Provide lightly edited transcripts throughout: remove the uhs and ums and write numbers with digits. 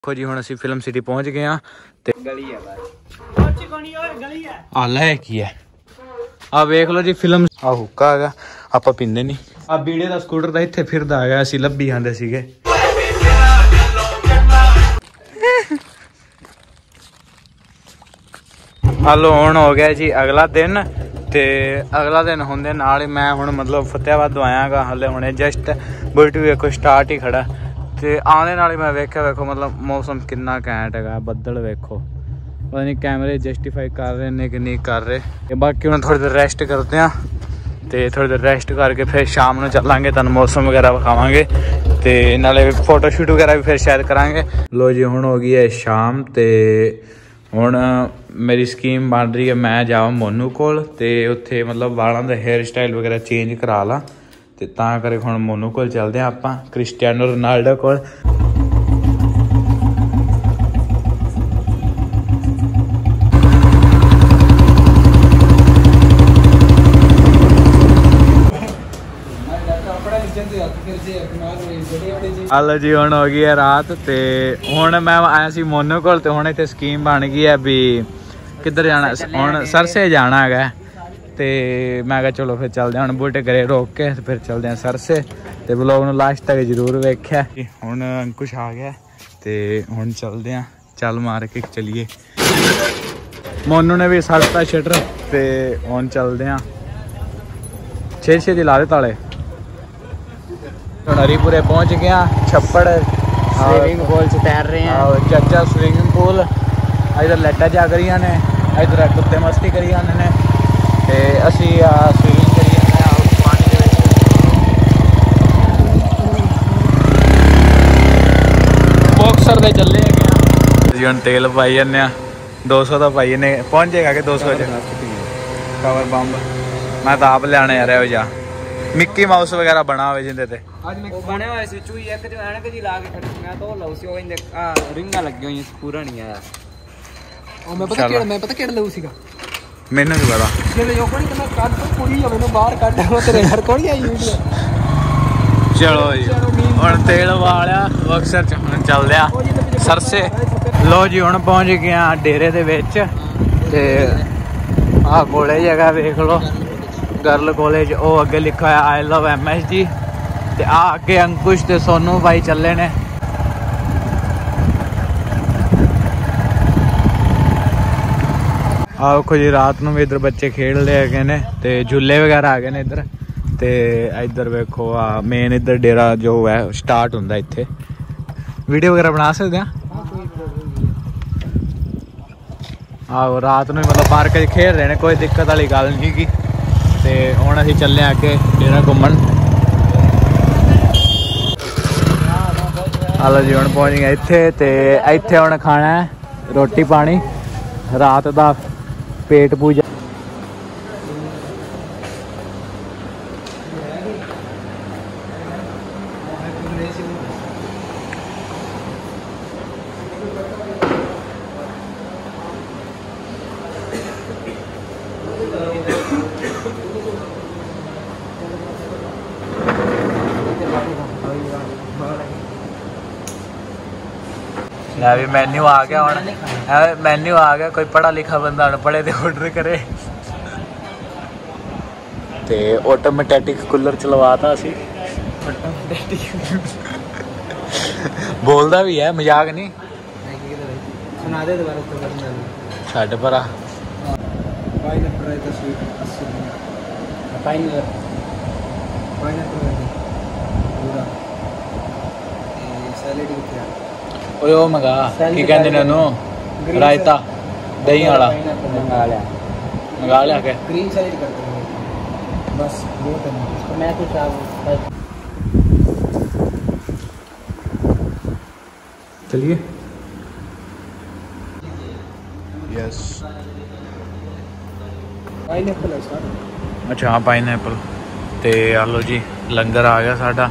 देखो जी, हुण असीं फिल्म सिटी पहुंच गए हाँ। ते गली है आ लै की है आ वेख लो जी फिल्म आ हुक्का है आपां पींदे नहीं। आ बीड़े दा स्कूटर दा इत्थे फिरदा है असीं लब्भी आंदे सीगे। हलो हुण हो गया जी अगला दिन ते अगला दिन होंदे नाल ही मैं हुण मतलब फतेहाबाद तो आया गा। हले हुणे जस्ट बुलेट भी वेखो स्टार्ट ही खड़ा ते आने नाल ही मैं वेख्या वेखो मतलब मौसम कितना घैंट है। बदल वेखो पता नहीं कैमरे जस्टिफाई कर रहे ने कि नहीं कर रहे। बाकी हुण थोड़ी देर रेस्ट करते हैं तो थोड़ी देर रेस्ट करके फिर शाम को चलांगे तुहानूं मौसम वगैरह विखावांगे ते नाले फोटोशूट वगैरह भी फिर शायद करांगे। लो जी हुण हो गई है शाम ते हुण मेरी स्कीम बन रही है मैं जावां मोनू कोल ते उत्थे मतलब वालों का हेयर स्टाइल वगैरह चेंज करा ला ते तां करके हुण मोनू कोल चलदे आं आपां क्रिस्टियानो रोनाल्डो कोल। हलो जी हुण हो गई है रात ते हुण मैं आया सी मोनू कोल ते हुण इत्थे स्कीम बन गई है भी किधर जाना हुण सरसे जाना है ते मैं कहा चलो फिर चलते हैं हुण बूटे घरे रोक के फिर चलते हैं सरसे ते ब्लॉग नूं लास्ट तक जरूर वेख्या। हुण अंकुश आ गया ते हुण चलते हैं चल मार के चलिए। मोनू ने भी सड़ता शटर ते हुण चलते हैं छे ला दे ताले। हरीपुरे पहुंच गया छप्पड़ स्विमिंग पूल च तैर रहे हैं चाचा स्विमिंग पूल इधर लाइटा जग रही ने इधर कुत्ते मस्ती करी जाने ने ते असी स्विमिंग करी पानी दे विच बॉक्सर दे चले जी हुण तेल पाई जन्ने 200 का पाई ने पहुंचेगा कि 200 कवर बंब मैं तो आप लियाने यार हो जा मिक्की माउस वगैरह बना हुए जिंदे ते आज मैं बने हुए सी चूई एक जो ऐनक जी ला के खड़ी मैं तो लऊ सी ओइंदे रिंगा लगी हुई पूरा नहीं आया और मैं पता केड़ा लऊ सीगा मैनू नहीं पता जेले जो कोनी मैं काट तो पूरी मैनू बाहर काट दो तेरे घर कोनी आई वीडियो। चलो जी हुण तेल वालिया बक्सर च हुण चलदे आ सरसे। लो जी हुण पहुंच गए डेरे दे विच ते आ कोले जगह वेख लो गर्ल कॉलेज ओ अगे लिखा है आई लव MSG ते आ अगे अंकुश ते सोनू भाई चले ने। आओ जी रात में भी इधर बच्चे खेल रहे है ने ते झूले वगैरह आ गए ने इधर ते इधर वेखो मेन इधर डेरा जो है स्टार्ट होंदा इत्थे। वीडियो वगैरह बना सकते हैं आओ रात में मतलब पार्क च खेल रहे हैं कोई दिक्कत वाली गल नहीं की ते हुण असीं चले अगे डेरा घूमन। हलो जी हुण पहुंच गए इत्थे ते इत्थे हुण खाना है रोटी पानी रात दा पेट पूजा। भी मेन्यू आ गया हुण मेन्यू आ गया कोई पढ़ा लिखा बंदा अनपढ़े ते ऑर्डर करे ते ऑटोमेटिक कूलर चलवाता असी बोलदा भी है मजाक नहीं सुना दे दोबारा छड्ड परा ओए ओ मंगा की कहंदे ने ओनू रायता दही वाला मंगा लिया के ग्रीन सैलेड कर दो बस बहुत है तो मैं कुछ चलिए यस पाइनएप्पल है सर। अच्छा हाँ पाइनएप्पल ते आलो जी लंगर आ गया साडा।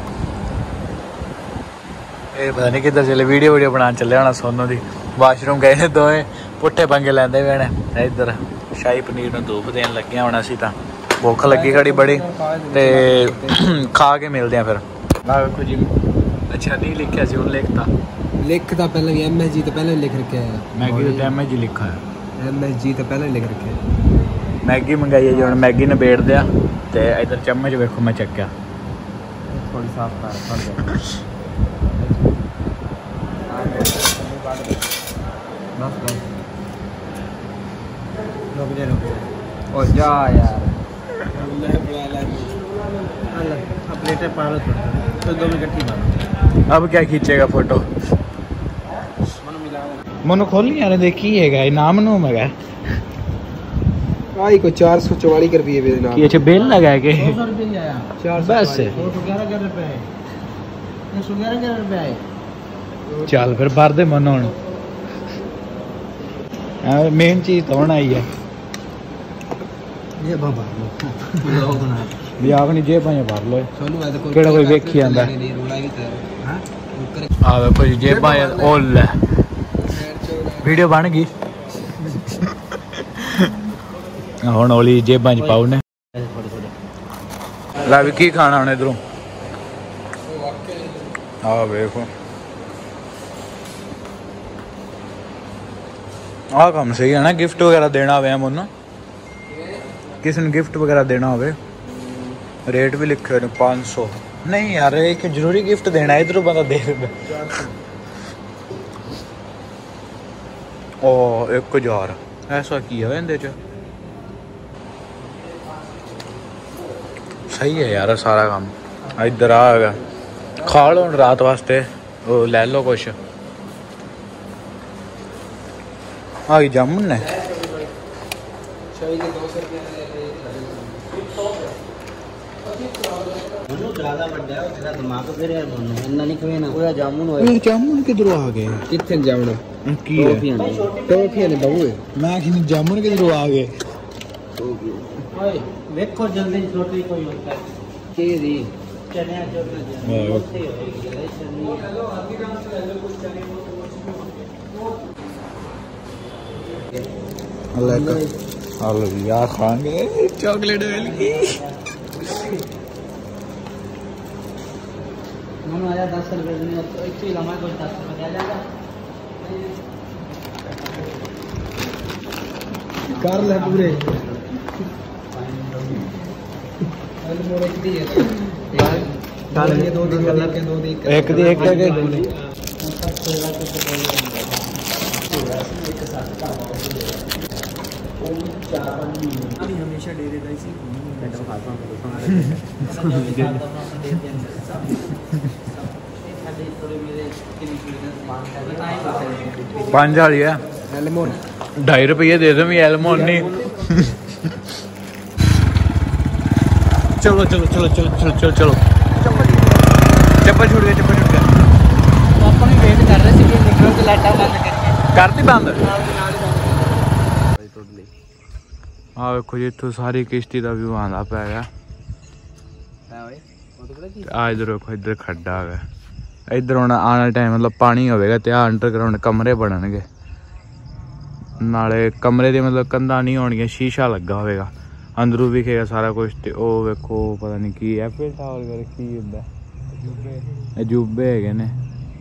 पता नहीं किधर चले वीडियो बनाने चले होना सोनू दी वाशरूम गए ने दोवें पुट्ठे पंगे लैंदे पे ने इधर शाही पनीर में धूप देन लगे होना असीं तां भुख लगी खड़ी बड़ी ते खा के मिलते हैं फिर। देखो जी अच्छा नहीं लिखा सी उन लिखता लिखता पहले भी MSG तो पहले लिख रखे है। मैगी तो MSG लिखा है। MSG तो पहले लिख रखे है। मैगी मंगाई है जी हुण मैगी ने बेड़ दिया ते इधर चम्मच वेखो मैं चक्या थोड़ी साफ कर बस रुक जा ओ जा यार प्लेटें पालो तो 2 मिनट इकट्ठी मारो। अब क्या खींचेगा फोटो मनो खोल नहीं यार देखी है नाम नूम है आई को 444 रुपये बेचना कि अच्छा बिल लगा के 200 रुपये आया 4 बस 211 रुपये 211 रुपये आए। चल फिर भर दे मनो मेन चीज तो होना ही है ये बाबा भी अपनी जेब में भर लो सोनू है तो केड़ा कोई वेखी आंदा आ देखो जी जेबां ओ ले वीडियो बन गई हुण ओली जेबां च पाऊ ने ला भी की खाना हुण इधरों आ देखो आ काम सही है ना गिफ्ट वगैरह देना होवे मनो किसी ने गिफ्ट वगैरह देना होवे रेट भी लिखे हुए 500 नहीं यार एक जरूरी गिफ्ट देना है इधरों बंदा दे देता ओ 1000 ऐसा की है इंदे च सही है यार सारा काम इधर आ गया खा लो रात वास्ते ओ ले लो कुछ आ जामुन ने जामुन किधरों आ गए कितने जामुन की है टॉफियां ने बहु मैं कि जामुन किधरों आ गए देखो जल्दी छोटी कोई होता है तेरी चने हेलो यार खाएंगे चॉकलेट वाली की मन आया 10 रुपए में तो एक चीज हमारे को 10 रुपए आ जाएगा कर ले पूरे एक दी एक करके हमेशा डेरे का इसी खाता हूं 5000 है एलमोन 2.5 रुपये दे दो एलमोन नहीं चलो चलो चलो चलो चलो चलो चलो चप्पल छूट गया अपन वेट कर रहे थे निकलो तो लाटा बंद कर दी बंद आ देखो जी इतों सारी किश्ती का व्यू आंदा पै गया आ इधर देखो इधर खड्डा है इधर हुण आने टाइम मतलब पानी होगा तो अंडरग्राउंड कमरे बननगे नाले कमरे दी मतलब कंधा नहीं होणगियां शीशा लगा होगा अंदरों विखेगा सारा कुछ तो वो वेखो पता नहीं की एफिल टावर वगैरह की हुंदा अजूबे है ने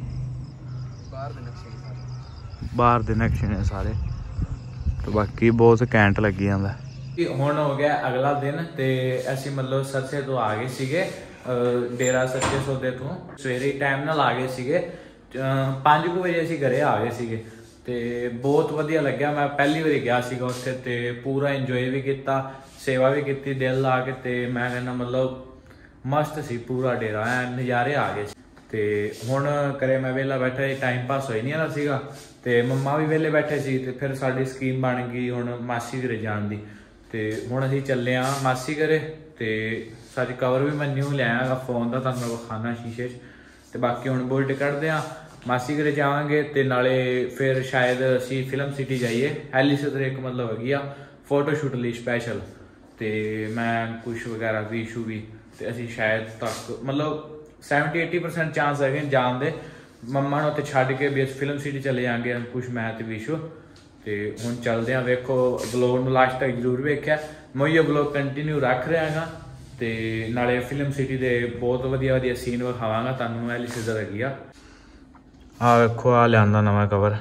बाहर दे नक्शे ने सारे तो बाकी बहुत कैंट लगी जांदा हुण हो गया अगला दिन ते असीं मतलब सरसे तो आ गए सीगे डेरा सच्चे सौदे तो सवेरे टाइम नाल आ गए सीगे 5 बजे असीं घरे आ गए सीगे ते बहुत वधिया लग्या मैं पहली बारी गया सीगा उत्थे ते पूरा इंजॉय भी किया सेवा भी की दिल ला के ते मैं कहना मतलब मस्त सी पूरा डेरा नज़ारे आ गए ते हुण करे मैं वेला बैठा टाइम पास हो ही नहीं रहा सीगा ते मम्मा भी वेले बैठे सी ते फिर साडी स्कीम बन गई हुण मासी घरे जाण दी ते हुण असीं चले आ मासी घरे ते सारी कवर भी मैं न्यू लिया फोन का तुहानूं मैं विखाना शीशे ते बाकी हुण बुलट कढ़दे आ मासी घरे जावांगे ते नाले फिर शायद असीं फिल्म सिटी जाइए एलिस उधर एक मतलब हैगी आ फोटोशूट लई स्पैशल ते मैं कुछ वगैरह विशू भी ते असीं शायद तक मतलब 70-80% चांस है जान दे मम्मा ने उत्थे छड्ड के भी फिल्म सिटी चले जाएंगे कुछ मैं ते विशू ते हुण चलदे आ वेखो ब्लॉग नूं लास्ट तक जरूर वेख्या मैं ये ब्लॉग कंटिन्यू रख रहा हाँ ते नाले फिल्म सिटी दे बहुत वधिया वधिया सीन विखावांगा तुहानूं एलिस उधर हैगी आ ਆ ਵੇਖੋ ਆ ਲਿਆਂਦਾ ਨਵਾਂ ਕਵਰ।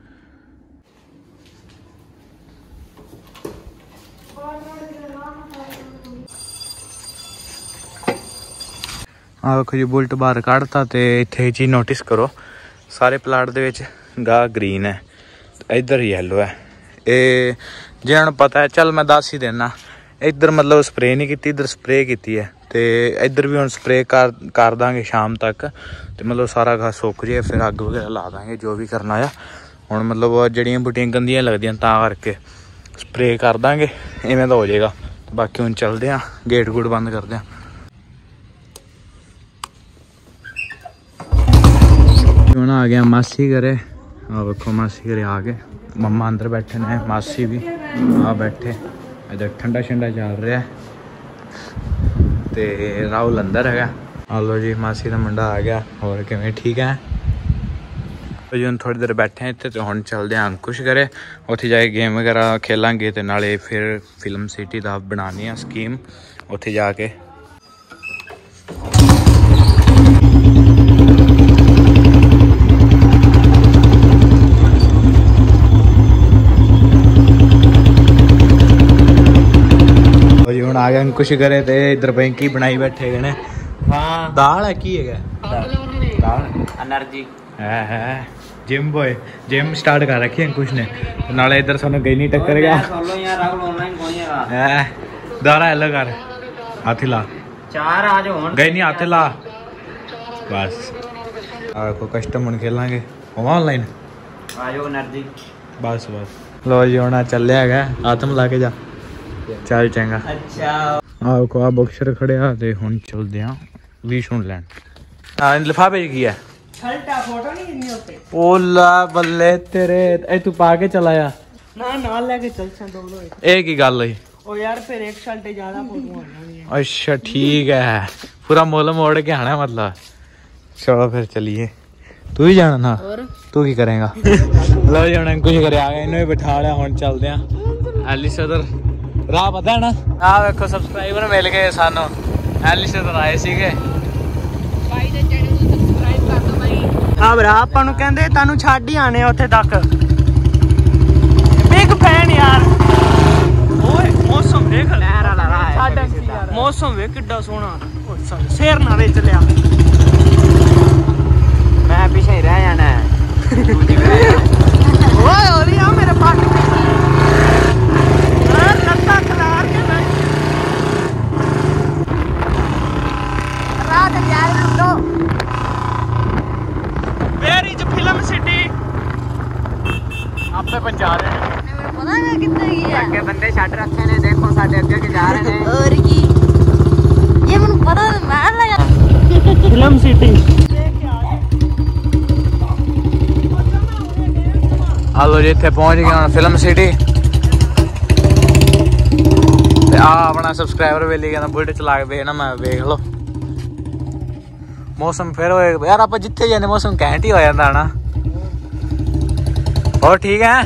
ਆ ਵੇਖੋ ਜੀ ਬੁਲਟ ਬਾਹਰ ਕੱਢਤਾ ਤੇ ਇੱਥੇ ਇਹ ਚੀਜ਼ ਨੋਟਿਸ ਕਰੋ ਸਾਰੇ ਪਲਾਟ ਦੇ ਵਿੱਚ ਗਾ ਗ੍ਰੀਨ ਹੈ, ਇੱਧਰ ਯੈਲੋ ਹੈ। ਇਹ ਜਿਹਨਾਂ ਨੂੰ ਪਤਾ ਹੈ ਚੱਲ ਮੈਂ ਦੱਸ ਹੀ ਦੇਣਾ, ਇੱਧਰ ਮਤਲਬ ਸਪਰੇਅ ਨਹੀਂ ਕੀਤੀ, ਇੱਧਰ ਸਪਰੇਅ ਕੀਤੀ ਹੈ ਤੇ ਇੱਧਰ ਵੀ ਹੁਣ ਸਪਰੇਅ ਕਰ ਦਾਂਗੇ ਸ਼ਾਮ ਤੱਕ ਤੇ ਮਤਲਬ ਸਾਰਾ ਘਾਹ ਸੁੱਕ ਜੇ, ਫਿਰ ਅੱਗ ਵਗੈਰਾ ਲਾ ਦਾਂਗੇ ਜੋ ਵੀ ਕਰਨਾ ਆ। ਹੁਣ ਮਤਲਬ ਜਿਹੜੀਆਂ ਬੂਟੀਆਂ ਗੰਦੀਆਂ ਲੱਗਦੀਆਂ ਤਾਂ ਕਰਕੇ ਸਪਰੇਅ ਕਰ ਦਾਂਗੇ, ਇਵੇਂ ਤਾਂ ਹੋ ਜਾਏਗਾ। ਬਾਕੀ ਹੁਣ ਚੱਲਦੇ ਹਾਂ, ਗੇਟ ਗੂਟ ਬੰਦ ਕਰਦੇ ਹਾਂ। ਹੁਣ ਆ ਗਿਆ ਮਾਸੀ ਘਰੇ, ਆ ਵੇਖੋ ਮਾਸੀ ਘਰੇ ਆ ਗਏ, ਮੰਮਾ ਅੰਦਰ ਬੈਠੇ ਨੇ, ਮਾਸੀ ਵੀ ਆ ਬੈਠੇ, ਇੱਧਰ ਠੰਡਾ ਠੰਡਾ ਚੱਲ ਰਿਹਾ ਤੇ ਰਾਹੁਲ ਅੰਦਰ ਹੈਗਾ। ਆ ਲੋ ਜੀ ਮਾਸੀ ਦਾ ਮੁੰਡਾ ਆ ਗਿਆ, ਹੋਰ ਕਿਵੇਂ ਠੀਕ ਹੈ ਜੀ। ਹੁਣ ਥੋੜੀ ਦੇਰ ਬੈਠੇ ਇੱਥੇ ਤੇ ਹੁਣ ਚੱਲਦੇ ਹਾਂ ਅੰਕੁਸ਼ ਘਰੇ, ਉੱਥੇ ਜਾ ਕੇ ਗੇਮ ਵਗੈਰਾ ਖੇਲਾਂਗੇ ਤੇ ਨਾਲੇ ਫਿਰ ਫਿਲਮ ਸਿਟੀ ਦਾ ਬਣਾਉਣੀ ਆ ਸਕੀਮ ਉੱਥੇ ਜਾ ਕੇ। जी ਹੁਣ ਆ ਗਿਆ ਅੰਕੁਸ਼ ਘਰੇ ਤੇ ਇਧਰ ਬੈਂਕੀ ਬਣਾਈ ਬੈਠੇ ਨੇ। ਹਾਂ ਦਾਲ ਹੈ ਕੀ ਹੈਗਾ? ਦਾਲ એનર્ਜੀ ਹੈ ਜਿਮ ਬॉय, ਜਿਮ ਸਟਾਰਟ ਕਰ ਰੱਖੀ ਅੰਕੁਸ਼ ਨੇ। ਨਾਲੇ ਇਧਰ ਸਾਨੂੰ ਗਈ ਨਹੀਂ ਟੱਕਰ ਗਿਆ। ਸੋਲੋ ਯਾਰ ਰਾਹੁਲ ਆਨਲਾਈਨ ਕੋਈ ਹੈਗਾ ਹੈ ਦਾਰਾ ਹੈਲੋ ਕਰ ਹੱਥ ਲਾ ਚਾਰ ਆ ਜੋ ਹੁਣ ਗਈ ਨਹੀਂ ਹੱਥ ਲਾ ਬਸ। ਆ ਕੋ ਕਸਟਮ ਹੁਣ ਖੇਲਾਂਗੇ ਆਨਲਾਈਨ ਆ ਜੋ એનર્ਜੀ ਬਸ ਬਸ। ਲੋ ਜੀ ਹੁਣ ਚੱਲਿਆ ਹੈਗਾ, ਹੱਥ ਮਿਲਾ ਕੇ ਜਾ ਚੱਲ ਚੰਗਾ। ਅੱਛਾ ਆਹ ਕੋ ਆ ਬਕਸਰ ਖੜਿਆ ਤੇ ਹੁਣ ਚੱਲਦੇ ਆ ਵੀ ਸੁਣ ਲੈਣ। ਆ ਲਿਫਾਫੇ ਕੀ ਹੈ? ਛਲਟਾ ਫੋਟੋ ਨਹੀਂ ਕਿੰਨੀ ਉੱਤੇ ਓਲਾ ਬੱਲੇ ਤੇਰੇ, ਇਹ ਤੂੰ ਪਾ ਕੇ ਚਲਾ ਆ ਨਾ ਨਾਲ ਲੈ ਕੇ ਚੱਲ ਸਾਂ ਦੋ। ਇਹ ਕੀ ਗੱਲ ਹੋਈ? ਉਹ ਯਾਰ ਫਿਰ ਇੱਕ ਛਲਟੇ ਜ਼ਿਆਦਾ ਫੋਟੋ ਆਣੀਆਂ। ਅੱਛਾ ਠੀਕ ਹੈ, ਪੂਰਾ ਮੁੱਲ ਮੋੜ ਕੇ ਆਣਾ ਮਤਲਬ। ਚਲੋ ਫਿਰ ਚਲੀਏ। ਤੂੰ ਵੀ ਜਾਣਾ ਨਾ? ਤੂੰ ਕੀ ਕਰੇਗਾ? ਲਓ ਜੀ ਹੁਣ ਕੁਝ ਕਰਿਆ ਆ ਗਿਆ, ਇਹਨੂੰ ਵੀ ਬਿਠਾ ਲਿਆ। ਹੁਣ ਚੱਲਦੇ ਆ ਐਲੀ ਸਦਰ ਰਾਹ ਪਤਾ ਨਾ। ਆ ਵੇਖੋ ਸਬਸਕ੍ਰਾਈਬਰ ਮਿਲ ਗਏ ਸਾਨੂੰ, ਐਲੀ ਸਦਰ ਆਏ ਸੀਗੇ। ਭਾਈ ਦੇ ਚੈਨਲ ਨੂੰ ਸਬਸਕ੍ਰਾਈਬ ਕਰ ਦਿਓ ਭਾਈ। ਹਾਂ ਭਰਾ ਆਪਾਂ ਨੂੰ ਕਹਿੰਦੇ ਤੁਹਾਨੂੰ ਛੱਡ ਹੀ ਆਣੇ ਉੱਥੇ ਤੱਕ। ਬਿਗ ਫੈਨ ਯਾਰ। ਓਏ ਮੌਸਮ ਦੇਖ ਲਹਿਰ ਵਾਲਾ ਰਾਹ ਹੈ, ਮੌਸਮ ਵੇ ਕਿੱਡਾ ਸੋਹਣਾ। ਸ਼ੇਰ ਨਾ ਵਿੱਚ ਲਿਆ, ਮੈਂ ਪਿੱਛੇ ਹੀ ਰਹਿ ਜਾਣਾ। ਓਏ ਹੋਲੀ ਆ ਮੇਰੇ ਪੱਟ ਲੱਤਾਂ ਖਲਾਰ ਕੇ ਬੈਠ ਰਾਤ ਯਾਰ ਲੋ ਵੇਰੀ ਚ ਫਿਲਮ ਸਿਟੀ ਆਪੇ ਪਹੁੰਚਾ ਦੇ। ਮੈਨੂੰ ਪਤਾ ਹੈ ਕਿੱਥੇ ਗਈ ਹੈ। ਅੱਗੇ ਬੰਦੇ ਛੱਡ ਰੱਖੇ ਨੇ, ਦੇਖੋ ਸਾਡੇ ਅੱਗੇ ਜਾ ਰਹੇ ਨੇ। और की ये ਮੈਨੂੰ ਪਤਾ ਮੈਂ ਲਗਾ ਫਿਲਮ ਸਿਟੀ। ਹਲੋ ਜੀ ਇੱਥੇ ਪਹੁੰਚ ਗਏ ਹੁਣ ਫਿਲਮ ਸਿਟੀ ਤੇ ਆ ਆਪਣਾ ਸਬਸਕ੍ਰਾਈਬਰ ਵੇਲੀ ਕਹਿੰਦਾ ਬੁਲਟ ਚਲਾ ਕੇ ਵੇਖ ਨਾ, ਮੈਂ ਵੇਖ ਲੋ ਮੌਸਮ ਫਿਰ ਹੋਏ ਯਾਰ। ਆਪਾਂ ਜਿੱਥੇ ਜਾਂਦੇ ਮੌਸਮ ਘੈਂਟ ਹੀ ਹੋ ਜਾਂਦਾ ਨਾ। ਹੋਰ ਠੀਕ ਹੈ?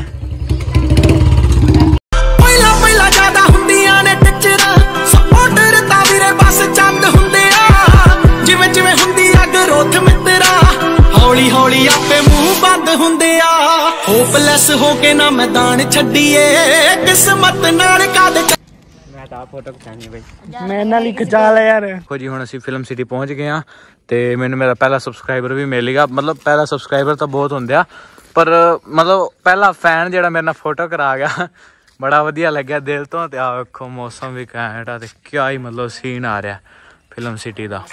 ਪਹਿਲਾਂ ਪਹਿਲਾਂ ਜ਼ਿਆਦਾ ਹੁੰਦੀਆਂ ਨੇ ਟਿਚਰਾਂ, ਸਪੋਰਟਰ ਤਾਂ ਵੀਰੇ ਬਸ ਚੰਦ ਹੁੰਦੇ ਆ। ਜਿਵੇਂ ਜਿਵੇਂ ਹੁੰਦੀ ਅੱਗ ਰੋਥ ਮਿੱਤਰਾ, ਹੌਲੀ ਹੌਲੀ ਆਪੇ ਮੂੰਹ ਬੰਦ ਹੁੰਦੇ ਆ। ਹੋਪਲੈਸ ਹੋ ਕੇ ਨਾ ਮੈਦਾਨ ਛੱਡੀਏ, ਕਿਸਮਤ ਨਾਲ ਕਦ ਮੈਂ ਤਾਂ ਫੋਟੋ ਖਿਚਾਣੀ ਬਈ, ਮੈਂ ਨਾਲ ਹੀ ਖਿਚਾ ਲਿਆ ਯਾਰ। ਦੇਖੋ ਜੀ ਹੁਣ ਅਸੀਂ ਫਿਲਮ ਸਿਟੀ ਪਹੁੰਚ ਗਏ ਆ ਤੇ ਮੈਨੂੰ ਮੇਰਾ ਪਹਿਲਾ ਸਬਸਕ੍ਰਾਈਬਰ ਵੀ ਮਿਲ ਗਿਆ। ਮਤਲਬ ਪਹਿਲਾ ਸਬਸਕ੍ਰਾਈਬਰ ਤਾਂ ਬਹੁਤ ਹੁੰਦੇ ਆ, ਪਰ ਮਤਲਬ ਪਹਿਲਾ ਫੈਨ ਜਿਹੜਾ ਮੇਰੇ ਨਾਲ ਫੋਟੋ ਕਰਾ ਗਿਆ, ਬੜਾ ਵਧੀਆ ਲੱਗਿਆ ਦਿਲ ਤੋਂ। ਤੇ ਆ ਵੇਖੋ ਮੌਸਮ ਵੀ ਘੈਂਟ ਆ ਤੇ ਕਿਆ ਹੀ ਮਤਲਬ ਸੀਨ ਆ ਰਿਹਾ ਫਿਲਮ ਸਿਟੀ ਦਾ,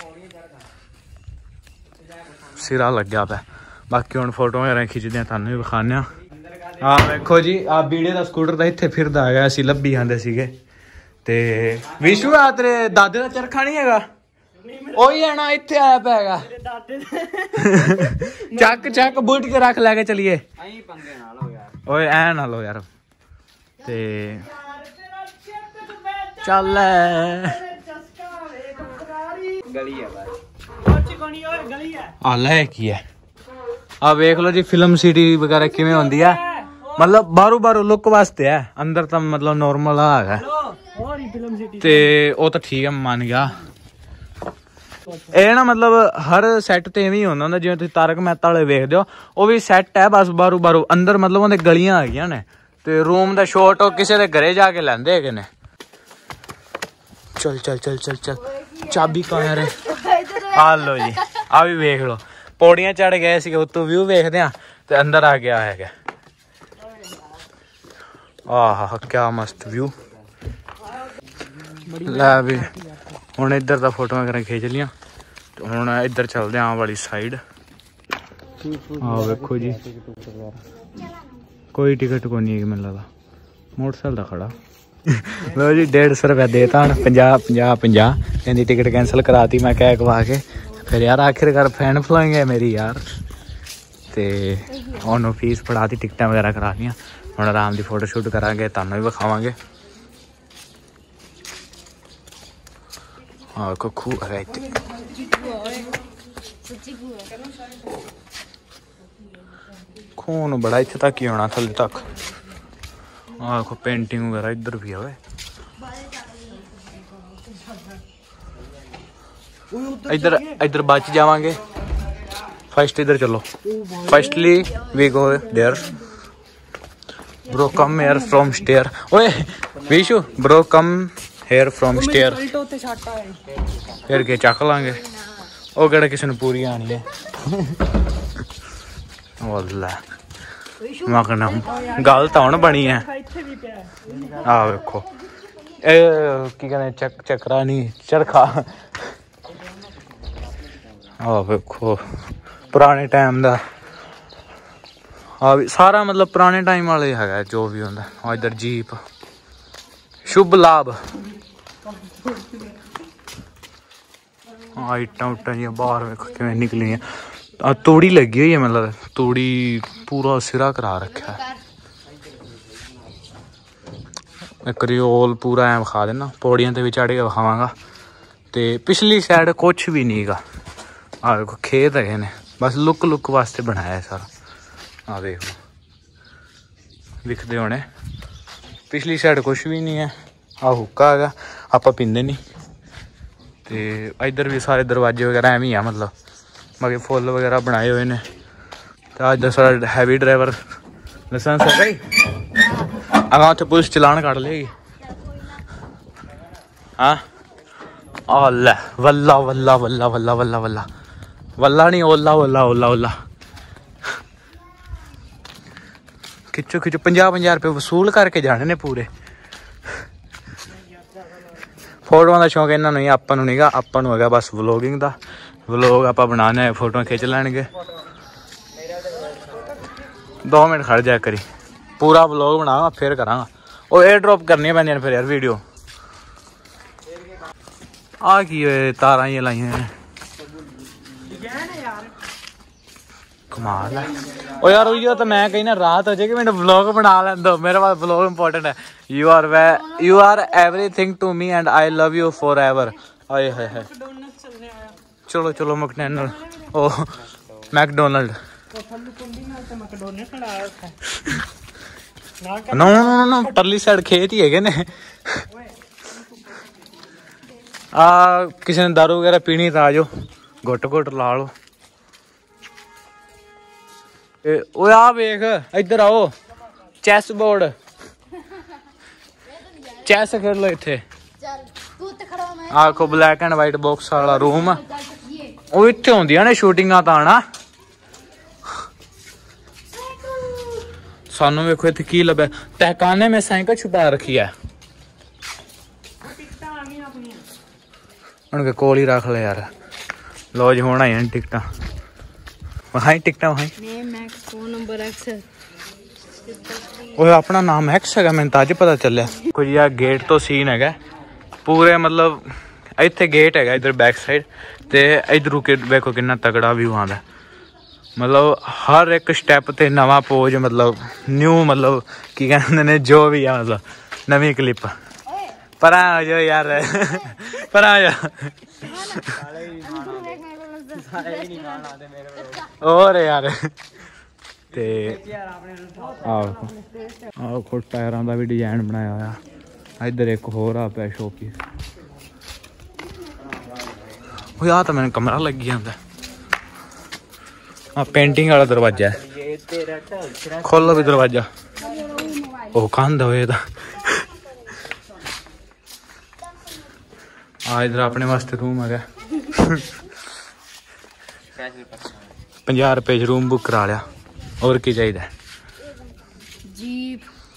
ਸਿਰਾ ਲੱਗਿਆ ਪਿਆ। ਬਾਕੀ ਹੁਣ ਫੋਟੋ ਵਗੈਰਾ ਖਿੱਚਦੇ ਆ, ਤੁਹਾਨੂੰ ਵੀ ਵਿਖਾਉਂਦੇ ਆ। ਆ ਵੇਖੋ ਜੀ ਆ ਬੀੜੇ ਦਾ ਸਕੂਟਰ ਤਾਂ ਇੱਥੇ ਫਿਰਦਾ ਹੈਗਾ, ਅਸੀਂ ਲੱਭੀ ਜਾਂਦੇ ਸੀਗੇ। ਤੇ ਵਿਸ਼ੂ ਆ ਤੇਰੇ ਦਾਦੇ ਦਾ ਚਰਖਾ ਨਹੀਂ ਹੈਗਾ? ਉਹੀ ਹੈ ਨਾ, ਇੱਥੇ ਆਇਆ ਪਿਆ ਹੈਗਾ। ਚੱਕ ਚੱਕ ਬੁਲਟ ਕੇ ਰੱਖ ਲੈ ਕੇ ਚਲੀਏ। ਐਂ ਪੰਗੇ ਨਾਲ ਹੋ ਯਾਰ। ਓਏ ਐ ਨਾ ਲੋ ਯਾਰ। ਤੇ ਚੱਲ ਗਲੀ ਹੈ ਬਸ ਕੋਣੀ ਓਏ ਗਲੀ ਹੈ। ਆ ਲੈ ਕੀ ਹੈ ਆ ਵੇਖ ਲੋ ਜੀ ਫਿਲਮ ਸਿਟੀ ਵਗੈਰਾ ਕਿਵੇਂ ਹੁੰਦੀ ਆ। ਮਤਲਬ ਬਾਹਰੋਂ ਲੁੱਕ ਵਾਸਤੇ ਹੈ, ਅੰਦਰ ਤਾਂ ਮਤਲਬ ਨੋਰਮਲ ਹੈਗਾ। ਹੋਰ ਹੀ ਫਿਲਮ ਸਿਟੀ ਤੇ ਉਹ ਤਾਂ ਠੀਕ ਹੈ, ਮੰਨ ਗਿਆ। ਇਹ ਨਾ ਮਤਲਬ ਹਰ ਸੈੱਟ ਤੇ ਐਵੇਂ ਹੀ ਹੁੰਦਾ ਜਿਵੇਂ ਤੁਸੀਂ ਤਾਰਕ ਮਹਿਤਾ ਵਾਲੇ ਵੇਖਦੇ ਹੋ ਉਹ ਵੀ ਸੈੱਟ ਹੈ ਬਸ ਬਾਰੂ ਬਾਰੂ ਅੰਦਰ ਮਤਲਬ ਉਹਦੇ ਗਲੀਆਂ ਹੈਗੀਆਂ ਨੇ ਤੇ ਰੂਮ ਦਾ ਸ਼ੋਟ ਉਹ ਕਿਸੇ ਦੇ ਘਰੇ ਜਾ ਕੇ ਲੈਂਦੇ ਹੈਗੇ ਨੇ। ਚੱਲ ਚੱਲ ਚੱਲ ਚੱਲ ਚੱਲ ਚਾਬੀ ਕਹਾਂ ਰੇ ਆ ਲੋ ਜੀ ਆ ਵੀ ਵੇਖ ਲੋ ਪੌੜੀਆਂ ਚੜ ਗਏ ਸੀਗੇ ਉੱਤੋਂ ਵਿਊ ਵੇਖਦੇ ਆ ਤੇ ਅੰਦਰ ਆ ਗਿਆ ਹੈਗਾ। ਆਹ ਕਿਆ ਮਸਤ ਵਿਊ। ਲੈ ਵੀ ਹੁਣ ਇੱਧਰ ਦਾ ਫੋਟੋਆਂ ਵਗੈਰਾ ਖਿੱਚ ਲੀਆਂ ਤੇ ਹੁਣ ਇੱਧਰ ਚੱਲਦੇ ਆ ਵਾਲੀ ਸਾਈਡ। ਆਹ ਵੇਖੋ ਜੀ ਕੋਈ ਟਿਕਟ ਕੋਈ ਨਹੀਂ ਮੈਨੂੰ ਲੱਗਦਾ मोटरसाइकिल का खड़ा लो जी 150 रुपया देता हूँ 50 कहती टिकट कैंसल कराती मैं कह कवा के फिर यार आखिरकार फैन फलोएंगे मेरी यार तो उन्होंने फीस फड़ाती टिकटा वगैरह करा लिया हम आराम की फोटो शूट करांगे तुहानू भी विखावांगे। हाँ को खूह है खूह नूं बड़ा इत्थे तक ही होना थल्ले तक। आखो पेंटिंग वगैरह इधर भी है इधर इधर बाद जावांगे। फर्स्ट इधर चलो firstly we go there bro come here from stair ओए Vishu bro come here from stair फिर के चक लांगे ओ केड़ा किसी ने पूरी आनी है वल्ला मैं कहना गल तो हुण बनी है। आ वेखो की कहते चक्करा नहीं चरखा। आ वेखो पुराने टाइम दा सारा मतलब पुराने टाइम वाले है जो भी होंदा। इधर जीप शुभ लाभ इट्टां उट्टां जी बाहर वेखो किवें निकली तूड़ी लगी हुई है मतलब तूड़ी पूरा सिरा करा रखा है। एक रियोल पूरा ऐ विखा देना पौड़ियां ते भी चढ़ के विखावांगा। ते पिछली साइड कुछ भी नहीं गा आ देखो खेत है ने बस लुक वास्ते बनाया है सारा। आ देखो दिखते होने पिछली साइड कुछ भी नहीं है। आ हुक्का है आप पींदे नहीं ते इधर भी सारे दरवाजे वगैरह एवं ही है मतलब बाकी फुल वगैरह बनाए हुए ने। तो अज सारा हैवी ड्राइवर लाइसेंस है भाई अगर उत्थे पुलिस चलान कट लेगी। हाँ आ लै वल्ला वल्ला वल्ला वल्ला वल्ला वल्ला वल्ला नहीं ओला ओला ओला ओला खिचो खिचो 50 रुपये वसूल करके जाने ने पूरे। फोटों का शौक इन्हों नहीं आपां नूं नहींगा आपां नूं हैगा बस व्लॉगिंग का। व्लॉग आप बनाने फोटो खिंच लैणगे 2 मिनट खड़ जाया करी पूरा व्लॉग बनावा फिर करांगा। और एयर ड्रॉप करनी पैंदियां फिर यार वीडियो। आ की तारां ही लाइयां ने कमाल है। ओ यार उइयो तो मैं कही ना रात हो जाएगी मैंने व्लॉग बना लैन दो मेरे पास व्लॉग इंपॉर्टेंट है। You are everything to me and I love you forever. आए है चलो चलो मैकडोनल्ड ओ मैकडोनल्ड नो नो नो परली साइड खेत ही है ने। आ किसी ने दारू वगैरह पीनी तो आ जाओ घुट घुट ला लो। ओ आ वेख इधर आओ चेस बोर्ड चेस खेल लो इत्थे। आखो ब्लैक एंड वाइट बॉक्स वाला रूम ਉਹ ਇੱਥੇ ਹੁੰਦੀਆਂ ਨੇ ਸ਼ੂਟਿੰਗਾਂ ਤਾਂ ਨਾ। ਸਾਨੂੰ ਵੇਖੋ ਇੱਥੇ ਕੀ ਲੱਭਿਆ ਤਹਿਕਾਨੇ में साइकिल छुपा रखी है। उनके कोल ही रख ले यार। लो जी होना ही टिकटा वहां टिकटा वहां अपना नाम एक्स है मैंने तो अज पता चलिया। कुछ यार गेट तो सीन है पूरे मतलब इत्थे गेट है इधर बैक साइड ते इधर के देखो कितना तगड़ा व्यू आंदा मतलब हर एक स्टैप ते नवा पोज मतलब न्यू मतलब की कहते ने जो भी है मतलब नवी क्लिप पर आ जाओ यार पर आ जाओ और यार ते आओ टायरां दा भी डिजाइन बनाया होया इधर एक होर आ पिया शोपीस यार तो मैंने कमरा लग गया होंगे। हाँ पेंटिंग वाला दरवाजा है, खोलो भी दरवाजा। ओ कंध होए दा। इधर अपने वास्ते रूम है 50 रुपए रूम बुक करा लिया। और की चाहिए जीप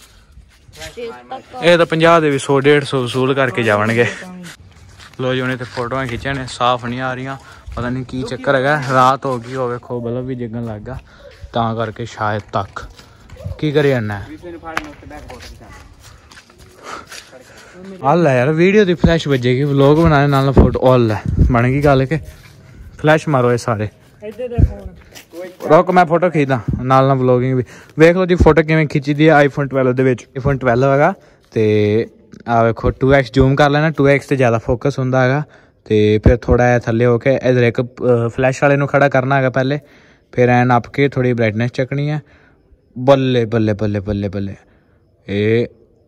ये तो 50 दे भी 100-150 वसूल करके जावणगे। लो जी उन्हें तो फोटो खिंचे ने साफ नहीं आ रही, पता नहीं की चक्कर है। रात हो गई हो वेखो बल्ब भी जगन लग गया तां करके शायद तक की करी जाना हल है यार। वीडियो की फ्लैश बजेगी, व्लॉग बनाने नाल फोटो हल है बन गई गल के। फ्लैश मारो ये सारे। रोक मैं फोटो खींचदा नाल ना व्लॉगिंग भी वेख लो जी। फोटो किवें खिंची दी है आईफोन 12 दे विच। आईफोन 12 हैगा ते आ वेखो 2x जूम कर लेना, 2x ते ज़्यादा फोकस हुंदा हैगा। ते फिर थोड़ा जिहा थल्ले होके इधर एक फ्लैश वाले नूं खड़ा करना हैगा पहले, फिर ऐ नाप के थोड़ी ब्राइटनेस चकनी है। बल्ले बल्ले बल्ले बल्ले बल्ले ए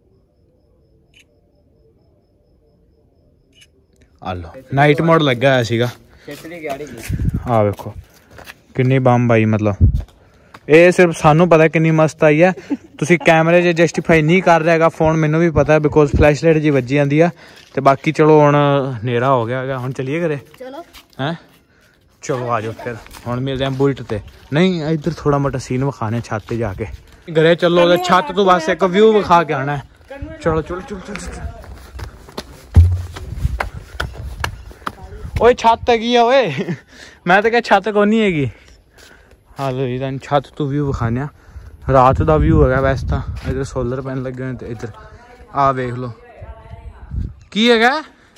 आलो नाइट मोड लगा हुआ सीगा। आ वेखो किन्नी बंब आई, मतलब ये सिर्फ सानू पता किन्नी मस्त आई है। तुसी कैमरे च जस्टिफाई नहीं कर रहा है, फोन मैनू भी पता है बिकॉज फ्लैश लाइट जी वजी जाती है। तो बाकी चलो हुण नेरा हो गया है, हुण चलिए घरे हैं। चलो आ जाओ फिर हुण मिलते हैं बुलट ते। नहीं इधर थोड़ा मोटा सीन विखाने छत पे जाके। घरे चलो छत तो बस एक व्यू विखा के आना है। चलो चलो चलो चलो। ओए छत है ओए मैं तो क्या छत को नहीं हैगी। हालो जी छत तो व्यू विखाने रात का व्यू है वैसे तो। इधर सोलर पैनल लगे हुए, इधर आ वेख लो की है।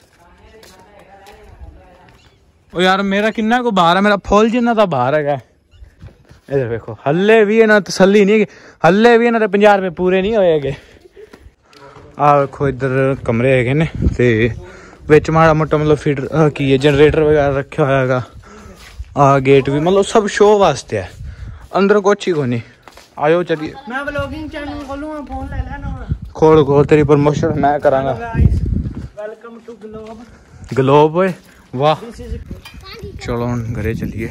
ओ यार मेरा किन्ना को बाहर है, मेरा फुल जिन्ना तो बाहर है। इधर वेखो हल्ले भी इन्हें तसल्ली नहीं, हल्ले भी इन्हें 50 रुपए पूरे नहीं होए। आ वेखो इधर कमरे है ने ते विच माड़ा मोटा मतलब फीडर की है जनरेटर वगैरह रखा हुआ है। आ गेट भी मतलब सब शो वास्ते है, अंदर कुछ ही को नहीं। आयो चलिए मैं व्लॉगिंग चैनल खोलूंगा, फोन ले लेना। खोल खोल तेरी प्रमोशन मैं करांगा। Welcome to globe. ग्लोब ओए वाह। चलो हम घरे चलिए।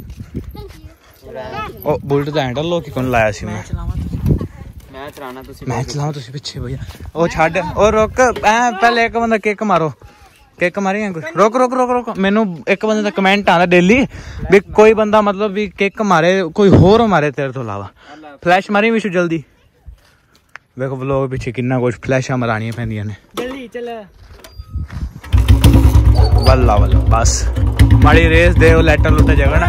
ओ बुलट दा हैंडल लो कि कौन लाया सी मैं चलाना मैं चलाऊं तुसी पीछे भैया। ओ छाड़ ओ रोक पहले एक बंदा किक मारो, किक मारी रोक रोक रोक रोक। मैनू एक बंदे दा कमेंट आंदा डेली भी कोई बंदा मतलब भी किक मारे कोई होर मारे तेरे तो अलावा। फ्लैश मारी विशु जल्दी। देखो व्लॉग पीछे कितना कुछ फ्लैशां मरानियां पैंदियां ने। जल्दी चल वल्ला वल्ला बस माड़ी रेस दे लैटर लुटे जगह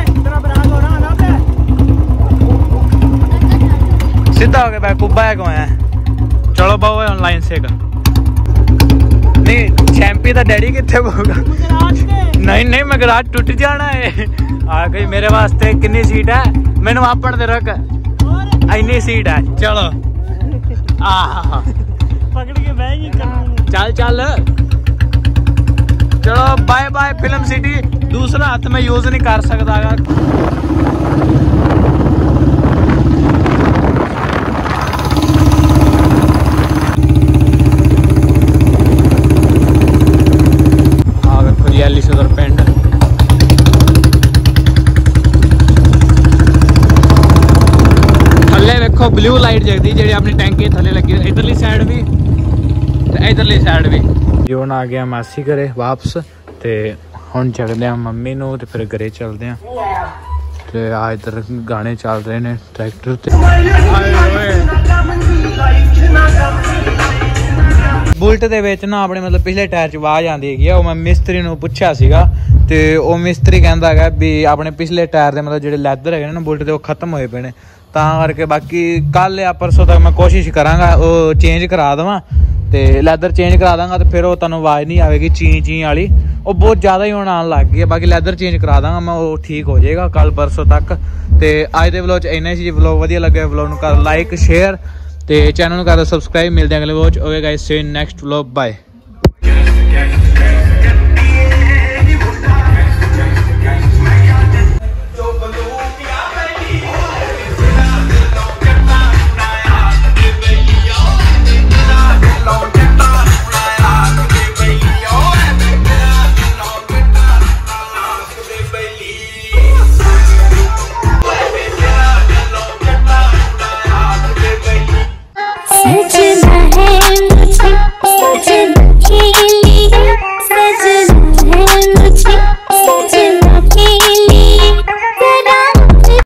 सीधा हो गया बैक कुब्बा है कौन है। चलो बाबू ऑनलाइन से का नहीं चैंपी का डैडी कितने होगा। नहीं नहीं मैं गराज टूट जाना है। आ गई मेरे वास्ते कितनी सीट है मैनू आपन दे रख इन्नी सीट है। चलो आ पकड़ के बैग चल चल चलो बाय बाय फिल्म सिटी। दूसरा हाथ में यूज नहीं कर सकता। पिंड थले वेखो ब्लू लाइट जगदी जी अपनी टैंकी थले लगी इधरली साइड भी इधरली साइड भी। जोन आ गया मासी घरे वापस ते हुण जगदे आ मम्मी नू ते फिर घरे चलदे आ। ते आ इधर गाने चल रहे ने ट्रैक्टर ते। बुलट दे विच ना अपने मतलब पिछले टायर च आवाज आंदी है। वो मैं मिस्त्री नू पुछया सीगा ते ओ मिस्त्री कहंदा है भी अपने पिछले टायर दे मतलब जेडे लैदर है ना बुलट दे वो खत्म होए पे ने तां करके। बाकी कल या परसों तक मैं कोशिश करांगा वो चेंज करा देवां ते लैदर चेंज करा दांगा तो फिर वो तुहानूं आवाज़ नहीं आएगी ची ची वाली। वो बहुत ज़्यादा ही होना आन लग गई है। बाकी लैदर चेंज करा दांगा मैं, वो ठीक हो जाएगा कल परसों तक। तो अज के व्लॉग इन्ना ही व्लॉग वधिया लगे व्लॉग नूं कर लाइक शेयर ते चैनल नूं कर सबसक्राइब। मिलते हैं अगले vlog. Okay guys see you in next vlog bye. खींचना